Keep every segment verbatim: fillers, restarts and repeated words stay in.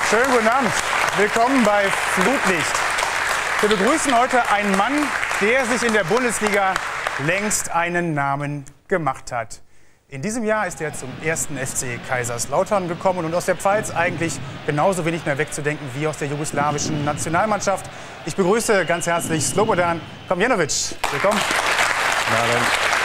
Schönen guten Abend. Willkommen bei Flutlicht. Wir begrüßen heute einen Mann, der sich in der Bundesliga längst einen Namen gemacht hat. In diesem Jahr ist er zum ersten F C Kaiserslautern gekommen und aus der Pfalz eigentlich genauso wenig mehr wegzudenken wie aus der jugoslawischen Nationalmannschaft. Ich begrüße ganz herzlich Slobodan Komljenovic. Willkommen. Hallo.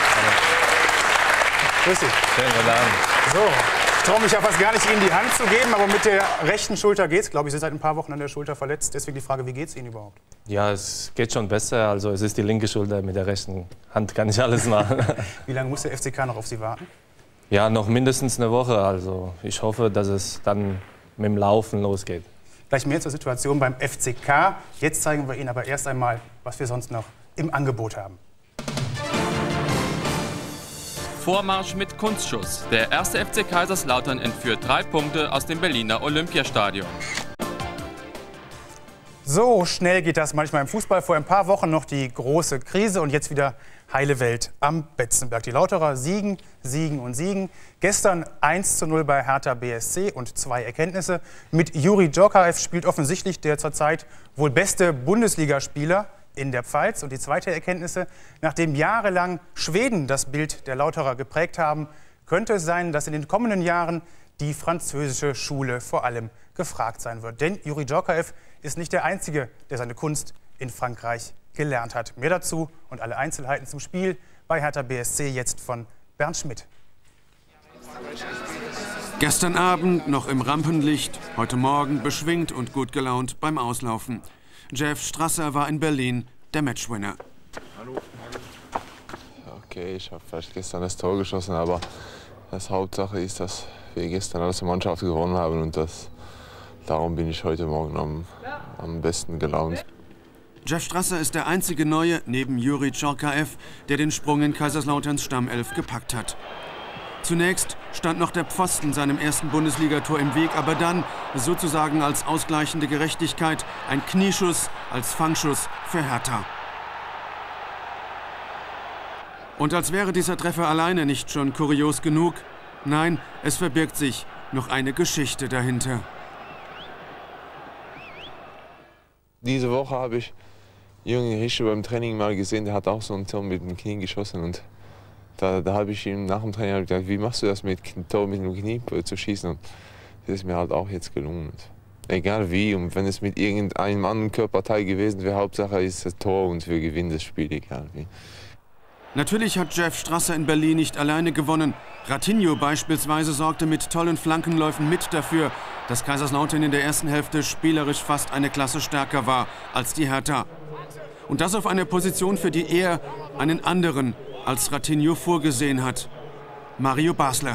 Grüß dich. Schönen guten Abend. So, ich traue mich ja fast gar nicht, Ihnen die Hand zu geben, aber mit der rechten Schulter geht's. Glaube ich, Sie sind seit ein paar Wochen an der Schulter verletzt. Deswegen die Frage, wie geht's Ihnen überhaupt? Ja, es geht schon besser. Also es ist die linke Schulter, mit der rechten Hand kann ich alles machen. Wie lange muss der F C K noch auf Sie warten? Ja, noch mindestens eine Woche. Also ich hoffe, dass es dann mit dem Laufen losgeht. Gleich mehr zur Situation beim F C K. Jetzt zeigen wir Ihnen aber erst einmal, was wir sonst noch im Angebot haben. Vormarsch mit Kunstschuss. Der erste F C Kaiserslautern entführt drei Punkte aus dem Berliner Olympiastadion. So schnell geht das manchmal im Fußball. Vor ein paar Wochen noch die große Krise und jetzt wieder heile Welt am Betzenberg. Die Lauterer siegen, siegen und siegen. Gestern eins zu null bei Hertha B S C und zwei Erkenntnisse. Mit Juri Djorkaeff spielt offensichtlich der zurzeit wohl beste Bundesligaspieler in der Pfalz. Und die zweite Erkenntnisse: Nachdem jahrelang Schweden das Bild der Lauterer geprägt haben, könnte es sein, dass in den kommenden Jahren die französische Schule vor allem gefragt sein wird. Denn Juri Djorkaeff ist nicht der Einzige, der seine Kunst in Frankreich gelernt hat. Mehr dazu und alle Einzelheiten zum Spiel bei Hertha B S C jetzt von Bernd Schmidt. Gestern Abend noch im Rampenlicht, heute Morgen beschwingt und gut gelaunt beim Auslaufen. Jeff Strasser war in Berlin der Matchwinner. Hallo. Okay, ich habe vielleicht gestern das Tor geschossen, aber das Hauptsache ist, dass wir gestern als Mannschaft gewonnen haben und das, darum bin ich heute Morgen am, am besten gelaunt. Jeff Strasser ist der einzige Neue neben Juri Djorkaeff, der den Sprung in Kaiserslauterns Stammelf gepackt hat. Zunächst stand noch der Pfosten seinem ersten Bundesligator im Weg, aber dann, sozusagen als ausgleichende Gerechtigkeit, ein Knieschuss als Fangschuss für Hertha. Und als wäre dieser Treffer alleine nicht schon kurios genug, nein, es verbirgt sich noch eine Geschichte dahinter. Diese Woche habe ich Jürgen Rische beim Training mal gesehen, der hat auch so ein Tor mit dem Knie geschossen. Und da, da habe ich ihm nach dem Training gesagt, wie machst du das mit Tor mit dem Knie zu schießen? Und das ist mir halt auch jetzt gelungen. Und egal wie, und wenn es mit irgendeinem anderen Körperteil gewesen wäre, Hauptsache ist das Tor und wir gewinnen das Spiel, egal wie. Natürlich hat Jeff Strasser in Berlin nicht alleine gewonnen. Ratinho beispielsweise sorgte mit tollen Flankenläufen mit dafür, dass Kaiserslautern in der ersten Hälfte spielerisch fast eine Klasse stärker war als die Hertha. Und das auf einer Position, für die er einen anderen als Ratinho vorgesehen hat: Mario Basler.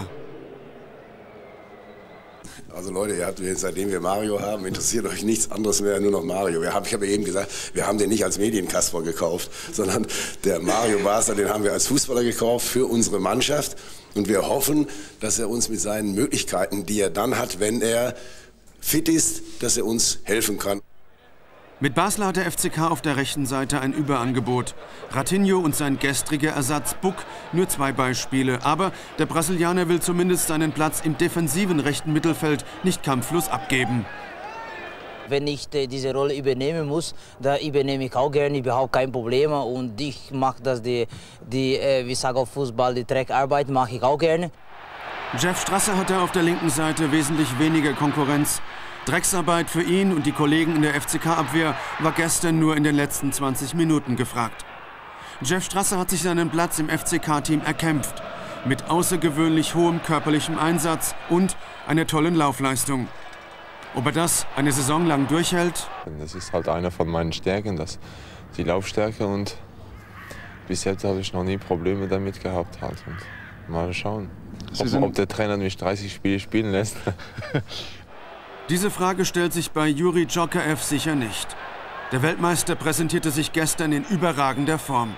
Also Leute, ihr habt, seitdem wir Mario haben, interessiert euch nichts anderes mehr, nur noch Mario. Wir haben, ich habe ja eben gesagt, wir haben den nicht als Medienkasper gekauft, sondern der Mario Basler, den haben wir als Fußballer gekauft für unsere Mannschaft. Und wir hoffen, dass er uns mit seinen Möglichkeiten, die er dann hat, wenn er fit ist, dass er uns helfen kann. Mit Basler hat der F C K auf der rechten Seite ein Überangebot. Ratinho und sein gestriger Ersatz Buck nur zwei Beispiele. Aber der Brasilianer will zumindest seinen Platz im defensiven rechten Mittelfeld nicht kampflos abgeben. Wenn ich äh, diese Rolle übernehmen muss, da übernehme ich auch gerne, überhaupt kein Problem. Und ich mache das, die, die äh, wie ich sage auf Fußball, die Dreckarbeit mache ich auch gerne. Jeff Strasser hatte auf der linken Seite wesentlich weniger Konkurrenz. Drecksarbeit für ihn und die Kollegen in der F C K-Abwehr war gestern nur in den letzten zwanzig Minuten gefragt. Jeff Strasser hat sich seinen Platz im F C K-Team erkämpft. Mit außergewöhnlich hohem körperlichem Einsatz und einer tollen Laufleistung. Ob er das eine Saison lang durchhält? Das ist halt eine von meinen Stärken, das, die Laufstärke. Und bis jetzt habe ich noch nie Probleme damit gehabt. Halt. Und mal schauen, ob, ob der Trainer mich dreißig Spiele spielen lässt. Diese Frage stellt sich bei Juri Djorkaeff sicher nicht. Der Weltmeister präsentierte sich gestern in überragender Form.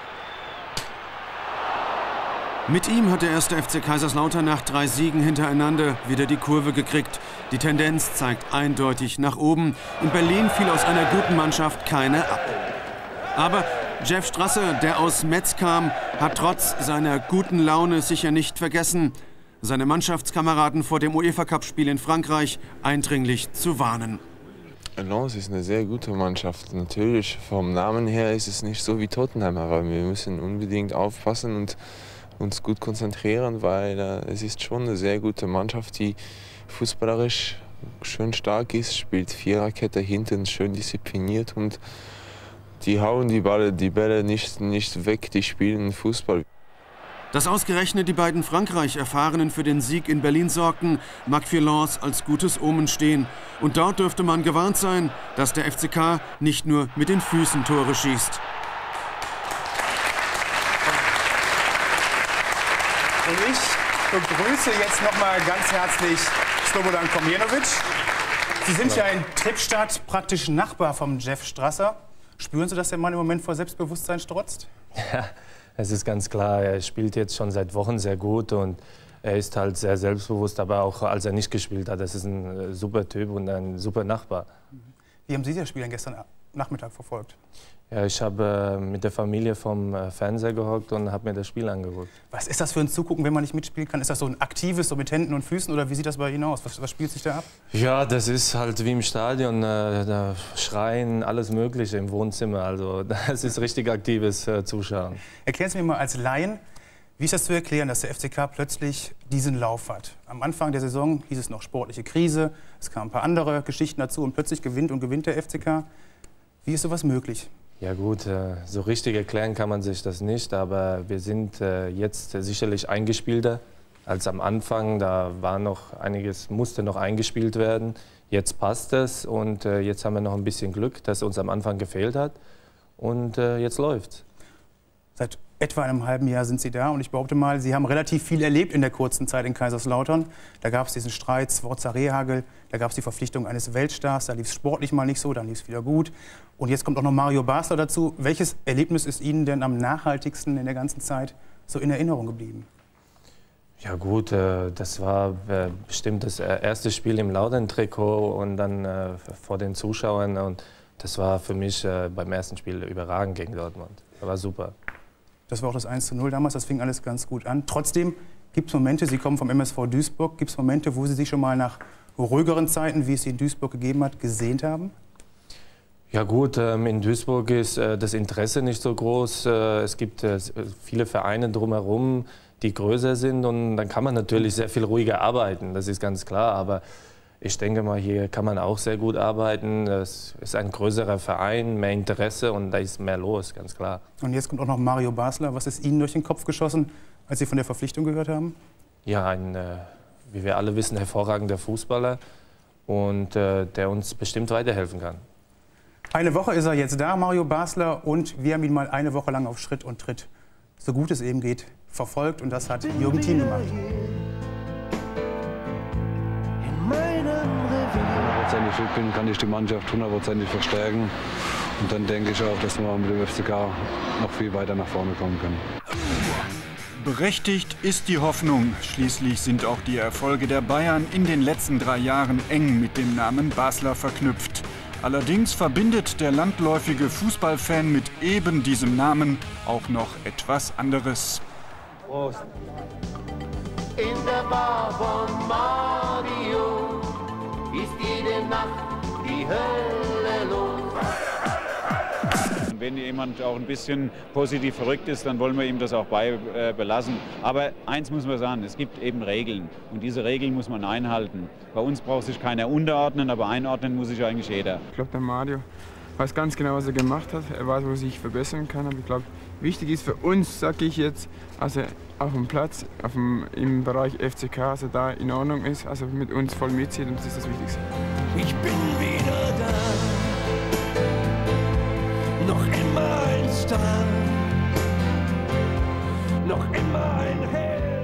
Mit ihm hat der erste F C Kaiserslautern nach drei Siegen hintereinander wieder die Kurve gekriegt. Die Tendenz zeigt eindeutig nach oben. In Berlin fiel aus einer guten Mannschaft keine ab. Aber Jeff Strasser, der aus Metz kam, hat trotz seiner guten Laune sicher nicht vergessen: seine Mannschaftskameraden vor dem UEFA-Cup-Spiel in Frankreich eindringlich zu warnen. Lens ist eine sehr gute Mannschaft. Natürlich, vom Namen her ist es nicht so wie Tottenham, aber wir müssen unbedingt aufpassen und uns gut konzentrieren, weil äh, es ist schon eine sehr gute Mannschaft, die fußballerisch schön stark ist, spielt Viererkette hinten, schön diszipliniert und die hauen die Bälle, die Bälle nicht, nicht weg, die spielen Fußball. Dass ausgerechnet die beiden Frankreich-Erfahrenen für den Sieg in Berlin sorgten, mag für Lens als gutes Omen stehen. Und dort dürfte man gewarnt sein, dass der F C K nicht nur mit den Füßen Tore schießt. Und ich begrüße jetzt noch mal ganz herzlich Slobodan Komljenovic. Sie sind ja in Trippstadt praktisch Nachbar vom Jeff Strasser. Spüren Sie, dass der Mann im Moment vor Selbstbewusstsein strotzt? Ja, es ist ganz klar. Er spielt jetzt schon seit Wochen sehr gut und er ist halt sehr selbstbewusst, aber auch als er nicht gespielt hat. Das ist ein super Typ und ein super Nachbar. Wie haben Sie das Spiel denn gestern Nachmittag verfolgt? Ja, ich habe äh, mit der Familie vom äh, Fernseher gehockt und habe mir das Spiel angeguckt. Was ist das für ein Zugucken, wenn man nicht mitspielen kann? Ist das so ein aktives, so mit Händen und Füßen, oder wie sieht das bei Ihnen aus? Was, was spielt sich da ab? Ja, das ist halt wie im Stadion, äh, da schreien, alles Mögliche im Wohnzimmer. Also das ist richtig aktives äh, Zuschauen. Erklären Sie mir mal als Laien, wie ist das zu erklären, dass der F C K plötzlich diesen Lauf hat? Am Anfang der Saison hieß es noch sportliche Krise, es kamen ein paar andere Geschichten dazu und plötzlich gewinnt und gewinnt der F C K. Wie ist sowas möglich? Ja gut, so richtig erklären kann man sich das nicht, aber wir sind jetzt sicherlich eingespielter als am Anfang. Da war noch einiges, musste noch eingespielt werden. Jetzt passt es und jetzt haben wir noch ein bisschen Glück, dass uns am Anfang gefehlt hat und jetzt läuft's. Seit etwa einem halben Jahr sind Sie da und ich behaupte mal, Sie haben relativ viel erlebt in der kurzen Zeit in Kaiserslautern. Da gab es diesen Streit, Sforza Rehagel, da gab es die Verpflichtung eines Weltstars, da lief es sportlich mal nicht so, dann lief es wieder gut. Und jetzt kommt auch noch Mario Basler dazu. Welches Erlebnis ist Ihnen denn am nachhaltigsten in der ganzen Zeit so in Erinnerung geblieben? Ja gut, das war bestimmt das erste Spiel im Lautern-Trikot und dann vor den Zuschauern. Und das war für mich beim ersten Spiel überragend gegen Dortmund. Das war super. Das war auch das eins zu null damals, das fing alles ganz gut an. Trotzdem gibt es Momente, Sie kommen vom M S V Duisburg, gibt es Momente, wo Sie sich schon mal nach ruhigeren Zeiten, wie es sie in Duisburg gegeben hat, gesehnt haben? Ja gut, in Duisburg ist das Interesse nicht so groß. Es gibt viele Vereine drumherum, die größer sind und dann kann man natürlich sehr viel ruhiger arbeiten, das ist ganz klar. Aber ich denke mal, hier kann man auch sehr gut arbeiten. Es ist ein größerer Verein, mehr Interesse und da ist mehr los, ganz klar. Und jetzt kommt auch noch Mario Basler. Was ist Ihnen durch den Kopf geschossen, als Sie von der Verpflichtung gehört haben? Ja, ein, wie wir alle wissen, hervorragender Fußballer und der uns bestimmt weiterhelfen kann. Eine Woche ist er jetzt da, Mario Basler, und wir haben ihn mal eine Woche lang auf Schritt und Tritt, so gut es eben geht, verfolgt. Und das hat Jürgen Thiem gemacht. hundertprozentig fit bin, kann ich die Mannschaft hundertprozentig verstärken. Und dann denke ich auch, dass wir mit dem F C K noch viel weiter nach vorne kommen können. Berechtigt ist die Hoffnung. Schließlich sind auch die Erfolge der Bayern in den letzten drei Jahren eng mit dem Namen Basler verknüpft. Allerdings verbindet der landläufige Fußballfan mit eben diesem Namen auch noch etwas anderes. Prost. In der Bar von Mario ist jede Nacht die Hölle los. Wenn jemand auch ein bisschen positiv verrückt ist, dann wollen wir ihm das auch bei, äh, belassen. Aber eins muss man sagen, es gibt eben Regeln und diese Regeln muss man einhalten. Bei uns braucht sich keiner unterordnen, aber einordnen muss sich eigentlich jeder. Ich glaube, der Mario weiß ganz genau, was er gemacht hat. Er weiß, wo er sich verbessern kann. Aber ich glaube, wichtig ist für uns, sage ich jetzt, also auf dem Platz, auf dem, im Bereich F C K, also da in Ordnung ist, also mit uns voll mitzieht und das ist das Wichtigste. Ich bin wieder da. Noch immer ein Star, noch immer ein Held.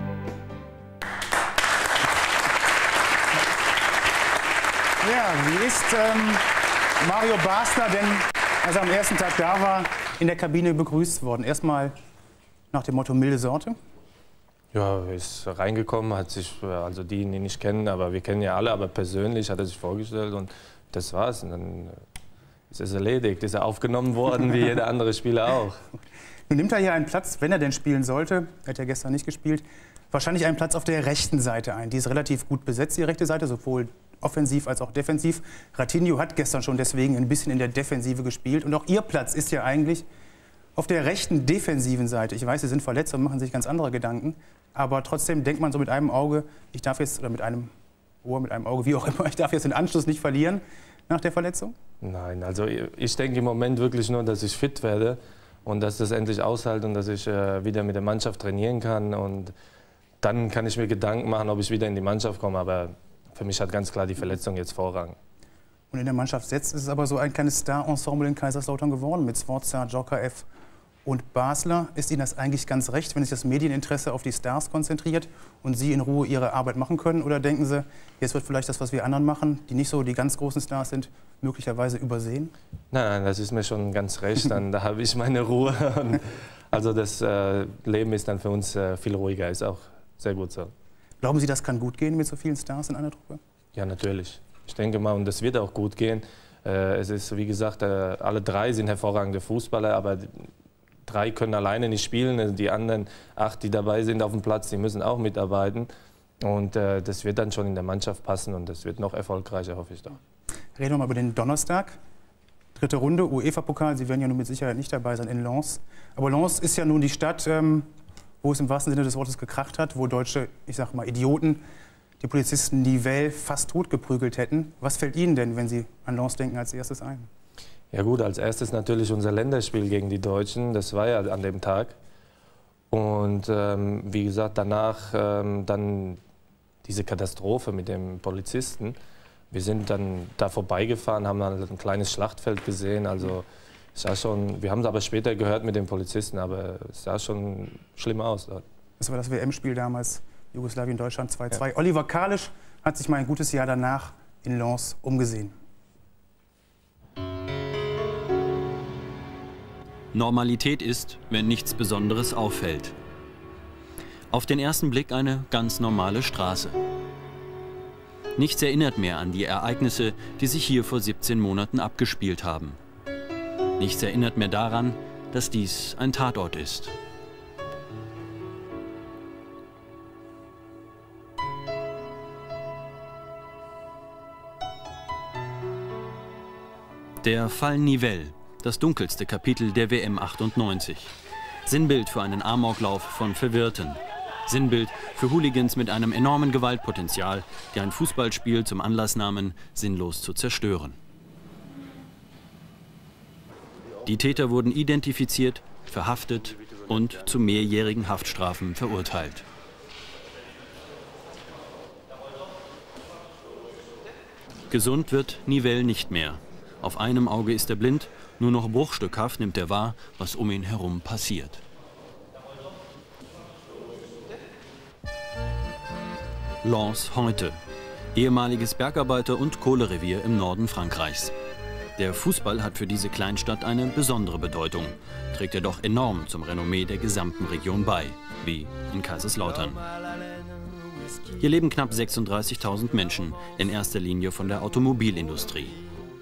Ja, wie ist ähm, Mario Basler denn, als er am ersten Tag da war, in der Kabine begrüßt worden? Erstmal nach dem Motto milde Sorte? Ja, er ist reingekommen, hat sich, also die, die ihn nicht kennen, aber wir kennen ja alle, aber persönlich hat er sich vorgestellt und das war's. Und dann ist es erledigt, ist er aufgenommen worden, wie jeder andere Spieler auch. Nun nimmt er hier einen Platz, wenn er denn spielen sollte. Er hat ja gestern nicht gespielt. wahrscheinlich einen Platz auf der rechten Seite ein. Die ist relativ gut besetzt, die rechte Seite, sowohl offensiv als auch defensiv. Ratinho hat gestern schon deswegen ein bisschen in der Defensive gespielt. Und auch Ihr Platz ist ja eigentlich auf der rechten defensiven Seite. Ich weiß, Sie sind verletzt und machen sich ganz andere Gedanken. Aber trotzdem denkt man so mit einem Auge, ich darf jetzt, oder mit einem Ohr, mit einem Auge, wie auch immer, ich darf jetzt den Anschluss nicht verlieren nach der Verletzung? Nein, also ich denke im Moment wirklich nur, dass ich fit werde und dass das endlich aushalte und dass ich äh, wieder mit der Mannschaft trainieren kann. Und dann kann ich mir Gedanken machen, ob ich wieder in die Mannschaft komme. Aber für mich hat ganz klar die Verletzung jetzt Vorrang. Und in der Mannschaft selbst ist es aber so ein kleines Star-Ensemble in Kaiserslautern geworden mit Sforza, Djokaev und Basler. Ist Ihnen das eigentlich ganz recht, wenn sich das Medieninteresse auf die Stars konzentriert und Sie in Ruhe Ihre Arbeit machen können? Oder denken Sie, jetzt wird vielleicht das, was wir anderen machen, die nicht so die ganz großen Stars sind, möglicherweise übersehen? Nein, nein, das ist mir schon ganz recht. Dann da habe ich meine Ruhe. Und also das äh, Leben ist dann für uns äh, viel ruhiger, ist auch sehr gut so. Glauben Sie, das kann gut gehen mit so vielen Stars in einer Truppe? Ja, natürlich. Ich denke mal, und das wird auch gut gehen. Äh, es ist, wie gesagt, äh, alle drei sind hervorragende Fußballer, aber drei können alleine nicht spielen. Die anderen acht, die dabei sind auf dem Platz, die müssen auch mitarbeiten. Und äh, das wird dann schon in der Mannschaft passen und das wird noch erfolgreicher, hoffe ich doch. Reden wir mal über den Donnerstag. Dritte Runde, UEFA-Pokal. Sie werden ja nun mit Sicherheit nicht dabei sein in Lens. Aber Lens ist ja nun die Stadt, ähm, wo es im wahrsten Sinne des Wortes gekracht hat, wo deutsche, ich sag mal, Idioten die Polizisten Nivelle fast totgeprügelt hätten. Was fällt Ihnen denn, wenn Sie an Lens denken, als erstes ein? Ja gut, als erstes natürlich unser Länderspiel gegen die Deutschen. Das war ja an dem Tag. Und ähm, wie gesagt, danach ähm, dann diese Katastrophe mit dem Polizisten. Wir sind dann da vorbeigefahren, haben dann ein kleines Schlachtfeld gesehen. Also es sah schon, wir haben es aber später gehört mit den Polizisten, aber es sah schon schlimm aus dort. Das war das W M-Spiel damals, Jugoslawien-Deutschland zwei zwei. Ja. Oliver Kalisch hat sich mal ein gutes Jahr danach in Lens umgesehen. Normalität ist, wenn nichts Besonderes auffällt. Auf den ersten Blick eine ganz normale Straße. Nichts erinnert mehr an die Ereignisse, die sich hier vor siebzehn Monaten abgespielt haben. Nichts erinnert mehr daran, dass dies ein Tatort ist. Der Fall Nivelle, das dunkelste Kapitel der W M achtundneunzig. Sinnbild für einen Amoklauf von Verwirrten. Sinnbild für Hooligans mit einem enormen Gewaltpotenzial, die ein Fußballspiel zum Anlass nahmen, sinnlos zu zerstören. Die Täter wurden identifiziert, verhaftet und zu mehrjährigen Haftstrafen verurteilt. Gesund wird Nivelle nicht mehr. Auf einem Auge ist er blind, nur noch bruchstückhaft nimmt er wahr, was um ihn herum passiert. Lens heute. Ehemaliges Bergarbeiter- und Kohlerevier im Norden Frankreichs. Der Fußball hat für diese Kleinstadt eine besondere Bedeutung, trägt er doch enorm zum Renommee der gesamten Region bei, wie in Kaiserslautern. Hier leben knapp sechsunddreißigtausend Menschen, in erster Linie von der Automobilindustrie.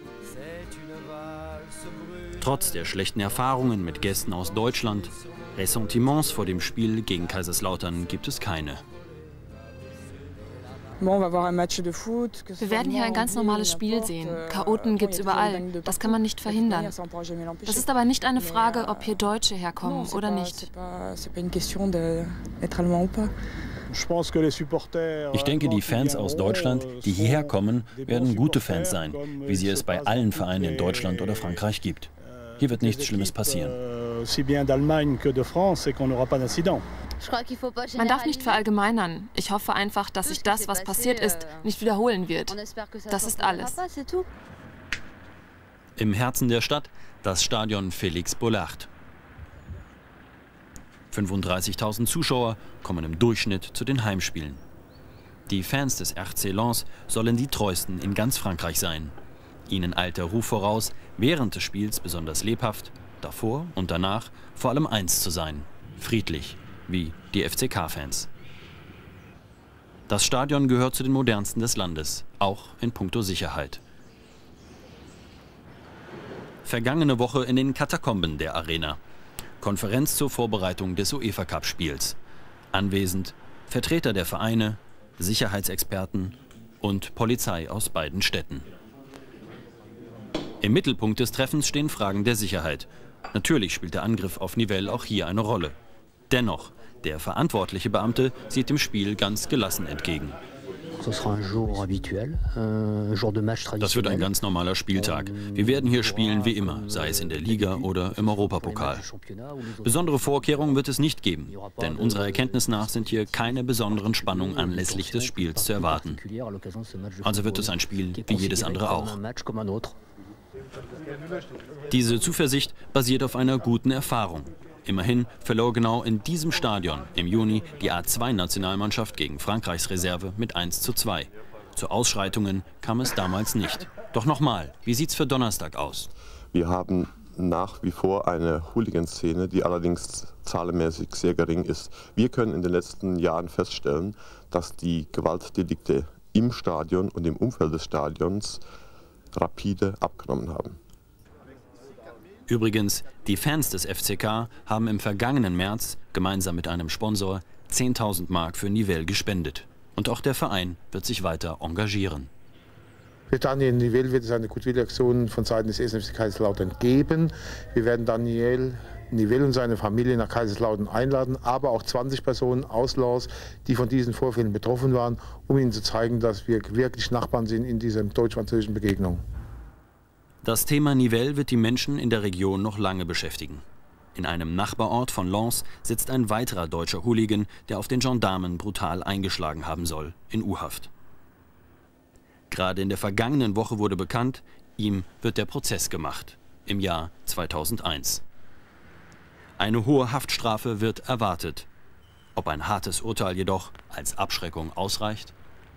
Trotz der schlechten Erfahrungen mit Gästen aus Deutschland, Ressentiments vor dem Spiel gegen Kaiserslautern gibt es keine. Wir werden hier ein ganz normales Spiel sehen. Chaoten gibt es überall. Das kann man nicht verhindern. Das ist aber nicht eine Frage, ob hier Deutsche herkommen oder nicht. Ich denke, die Fans aus Deutschland, die hierher kommen, werden gute Fans sein, wie sie es bei allen Vereinen in Deutschland oder Frankreich gibt. Hier wird nichts Schlimmes passieren. Man darf nicht verallgemeinern. Ich hoffe einfach, dass sich das, was passiert ist, nicht wiederholen wird. Das ist alles. Im Herzen der Stadt das Stadion Félix Bollaert. fünfunddreißigtausend Zuschauer kommen im Durchschnitt zu den Heimspielen. Die Fans des R C Lens sollen die treuesten in ganz Frankreich sein. Ihnen eilt der Ruf voraus, während des Spiels besonders lebhaft, davor und danach vor allem eins zu sein, friedlich, wie die F C K-Fans. Das Stadion gehört zu den modernsten des Landes, auch in puncto Sicherheit. Vergangene Woche in den Katakomben der Arena. Konferenz zur Vorbereitung des UEFA-Cup-Spiels. Anwesend Vertreter der Vereine, Sicherheitsexperten und Polizei aus beiden Städten. Im Mittelpunkt des Treffens stehen Fragen der Sicherheit. Natürlich spielt der Angriff auf Nivelles auch hier eine Rolle. Dennoch, der verantwortliche Beamte sieht dem Spiel ganz gelassen entgegen. Das wird ein ganz normaler Spieltag. Wir werden hier spielen wie immer, sei es in der Liga oder im Europapokal. Besondere Vorkehrungen wird es nicht geben, denn unserer Erkenntnis nach sind hier keine besonderen Spannungen anlässlich des Spiels zu erwarten. Also wird es ein Spiel wie jedes andere auch. Diese Zuversicht basiert auf einer guten Erfahrung. Immerhin verlor genau in diesem Stadion im Juni die A zwei Nationalmannschaft gegen Frankreichs Reserve mit eins zu zwei. Zu Ausschreitungen kam es damals nicht. Doch nochmal, wie sieht's für Donnerstag aus? Wir haben nach wie vor eine Hooligan-Szene, die allerdings zahlenmäßig sehr gering ist. Wir können in den letzten Jahren feststellen, dass die Gewaltdelikte im Stadion und im Umfeld des Stadions rapide abgenommen haben. Übrigens, die Fans des F C K haben im vergangenen März gemeinsam mit einem Sponsor zehntausend Mark für Nivelles gespendet. Und auch der Verein wird sich weiter engagieren. Für Daniel Nivelles wird es eine Goodwill-Aktion von Seiten des ersten F C Kaiserslautern geben. Wir werden Daniel Nivelles und seine Familie nach Kaiserslautern einladen, aber auch zwanzig Personen aus Lens, die von diesen Vorfällen betroffen waren, um ihnen zu zeigen, dass wir wirklich Nachbarn sind in dieser deutsch-französischen Begegnung. Das Thema Nivelles wird die Menschen in der Region noch lange beschäftigen. In einem Nachbarort von Lens sitzt ein weiterer deutscher Hooligan, der auf den Gendarmen brutal eingeschlagen haben soll, in U-Haft. Gerade in der vergangenen Woche wurde bekannt, ihm wird der Prozess gemacht, im Jahr zweitausendeins. Eine hohe Haftstrafe wird erwartet. Ob ein hartes Urteil jedoch als Abschreckung ausreicht?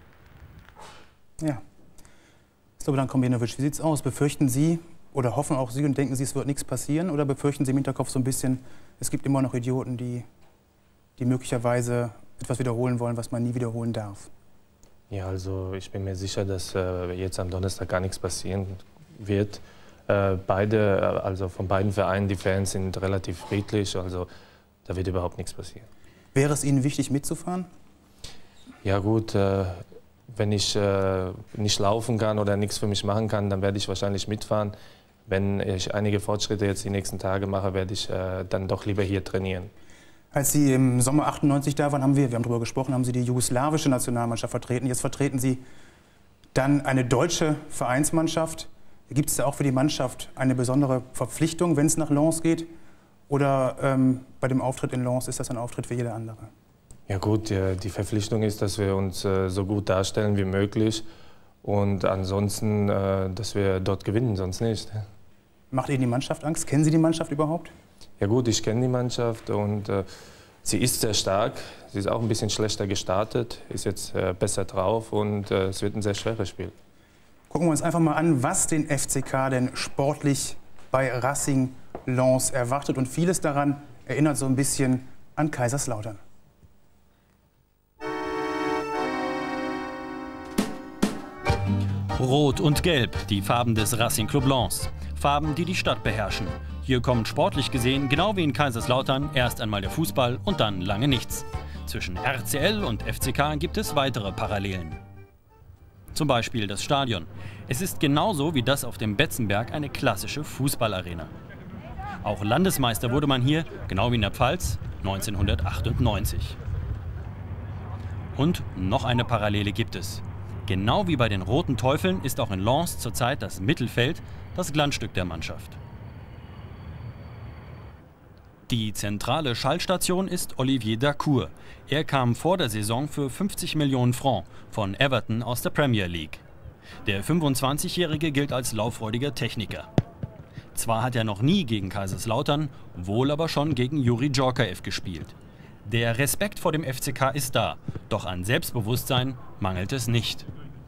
Ja. Slobodan Kombinovic, wie sieht es aus? Befürchten Sie oder hoffen auch Sie und denken Sie, es wird nichts passieren? Oder befürchten Sie im Hinterkopf so ein bisschen, es gibt immer noch Idioten, die, die möglicherweise etwas wiederholen wollen, was man nie wiederholen darf? Ja, also ich bin mir sicher, dass äh, jetzt am Donnerstag gar nichts passieren wird. Äh, beide, also von beiden Vereinen, die Fans sind relativ friedlich, also da wird überhaupt nichts passieren. Wäre es Ihnen wichtig, mitzufahren? Ja gut, äh, wenn ich äh, nicht laufen kann oder nichts für mich machen kann, dann werde ich wahrscheinlich mitfahren. Wenn ich einige Fortschritte jetzt die nächsten Tage mache, werde ich äh, dann doch lieber hier trainieren. Als Sie im Sommer achtundneunzig da waren, haben wir, wir haben darüber gesprochen, haben Sie die jugoslawische Nationalmannschaft vertreten. Jetzt vertreten Sie dann eine deutsche Vereinsmannschaft. Gibt es da auch für die Mannschaft eine besondere Verpflichtung, wenn es nach Lens geht? Oder ähm, bei dem Auftritt in Lens ist das ein Auftritt wie jeder andere? Ja gut, die, die Verpflichtung ist, dass wir uns äh, so gut darstellen wie möglich und ansonsten, äh, dass wir dort gewinnen, sonst nicht. Macht Ihnen die Mannschaft Angst? Kennen Sie die Mannschaft überhaupt? Ja gut, ich kenne die Mannschaft und äh, sie ist sehr stark. Sie ist auch ein bisschen schlechter gestartet, ist jetzt äh, besser drauf und äh, es wird ein sehr schweres Spiel. Gucken wir uns einfach mal an, was den F C K denn sportlich bei Racing Lens erwartet. Und vieles daran erinnert so ein bisschen an Kaiserslautern. Rot und Gelb, die Farben des Racing Club Lens. Farben, die die Stadt beherrschen. Hier kommt sportlich gesehen, genau wie in Kaiserslautern, erst einmal der Fußball und dann lange nichts. Zwischen R C L und F C K gibt es weitere Parallelen. Zum Beispiel das Stadion. Es ist genauso wie das auf dem Betzenberg eine klassische Fußballarena. Auch Landesmeister wurde man hier, genau wie in der Pfalz, neunzehnhundertachtundneunzig. Und noch eine Parallele gibt es. Genau wie bei den Roten Teufeln ist auch in Lens zurzeit das Mittelfeld das Glanzstück der Mannschaft. Die zentrale Schaltstation ist Olivier Dacour. Er kam vor der Saison für fünfzig Millionen Francs von Everton aus der Premier League. Der fünfundzwanzigjährige gilt als lauffreudiger Techniker. Zwar hat er noch nie gegen Kaiserslautern, wohl aber schon gegen Juri Djorkaeff gespielt. Der Respekt vor dem F C K ist da, doch an Selbstbewusstsein mangelt es nicht.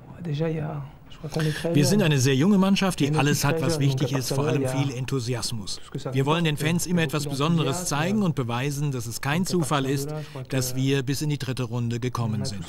Wir sind eine sehr junge Mannschaft, die alles hat, was wichtig ist, vor allem viel Enthusiasmus. Wir wollen den Fans immer etwas Besonderes zeigen und beweisen, dass es kein Zufall ist, dass wir bis in die dritte Runde gekommen sind.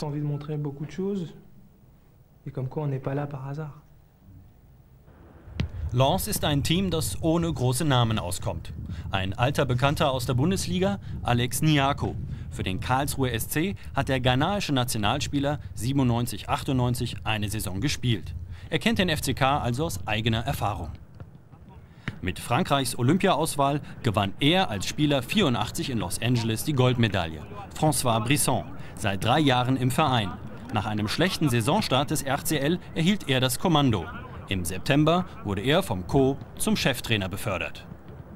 Lens ist ein Team, das ohne große Namen auskommt. Ein alter Bekannter aus der Bundesliga, Alex Niako. Für den Karlsruher S C hat der ghanaische Nationalspieler siebenundneunzig achtundneunzig eine Saison gespielt. Er kennt den F C K also aus eigener Erfahrung. Mit Frankreichs Olympia-Auswahl gewann er als Spieler vierundachtzig in Los Angeles die Goldmedaille. François Brisson, seit drei Jahren im Verein. Nach einem schlechten Saisonstart des R C L erhielt er das Kommando. Im September wurde er vom Co. zum Cheftrainer befördert.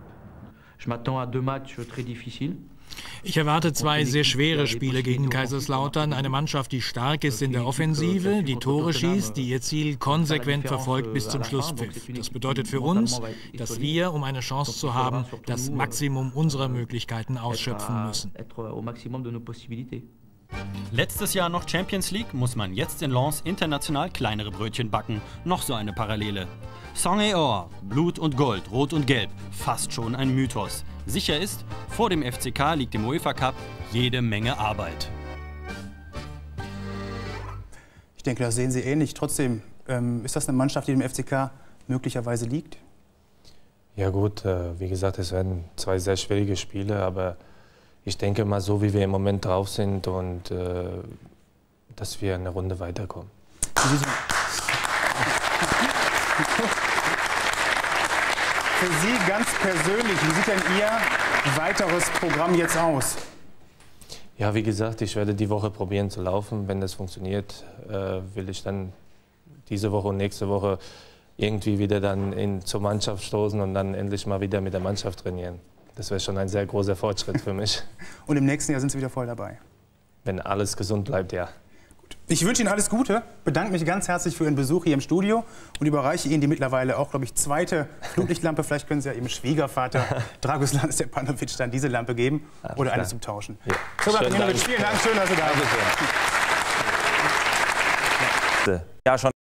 Ich erwarte zwei sehr schwere Spiele gegen Kaiserslautern. Eine Mannschaft, die stark ist in der Offensive, die Tore schießt, die ihr Ziel konsequent verfolgt bis zum Schlusspfiff. Das bedeutet für uns, dass wir, um eine Chance zu haben, das Maximum unserer Möglichkeiten ausschöpfen müssen. Letztes Jahr noch Champions League, muss man jetzt in Lens international kleinere Brötchen backen. Noch so eine Parallele. Sang et Or, Blut und Gold, Rot und Gelb, fast schon ein Mythos. Sicher ist, vor dem F C K liegt im UEFA Cup jede Menge Arbeit. Ich denke, das sehen Sie ähnlich. Trotzdem, ähm, ist das eine Mannschaft, die dem F C K möglicherweise liegt? Ja gut, äh, wie gesagt, es werden zwei sehr schwierige Spiele, aber ich denke mal, so wie wir im Moment drauf sind und äh, dass wir eine Runde weiterkommen. Für Sie ganz persönlich, wie sieht denn Ihr weiteres Programm jetzt aus? Ja, wie gesagt, ich werde die Woche probieren zu laufen. Wenn das funktioniert, äh, will ich dann diese Woche und nächste Woche irgendwie wieder dann in, zur Mannschaft stoßen und dann endlich mal wieder mit der Mannschaft trainieren. Das wäre schon ein sehr großer Fortschritt für mich. Und im nächsten Jahr sind Sie wieder voll dabei? Wenn alles gesund bleibt, ja. Gut. Ich wünsche Ihnen alles Gute, bedanke mich ganz herzlich für Ihren Besuch hier im Studio und überreiche Ihnen die mittlerweile auch, glaube ich, zweite Flutlichtlampe. Vielleicht können Sie ja Ihrem Schwiegervater Dragoslav Stepanovic dann diese Lampe geben oder eine zum Tauschen. Ja. So, vielen Dank, schön, dass Sie da sind. Ja, schon